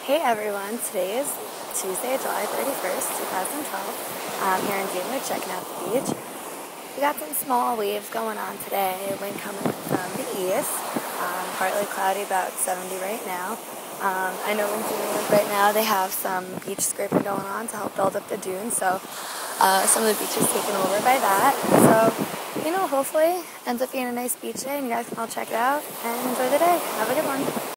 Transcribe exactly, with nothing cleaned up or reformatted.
Hey everyone, today is Tuesday, July thirty-first, twenty twelve. I'm here in Dunewood checking out the beach. We got some small waves going on today, wind coming from the east, um, partly cloudy, about seventy right now. Um, I know in Dunewood right now they have some beach scraping going on to help build up the dunes, so uh, some of the beach is taken over by that. So, you know, hopefully ends up being a nice beach day and you guys can all check it out and enjoy the day. Have a good one.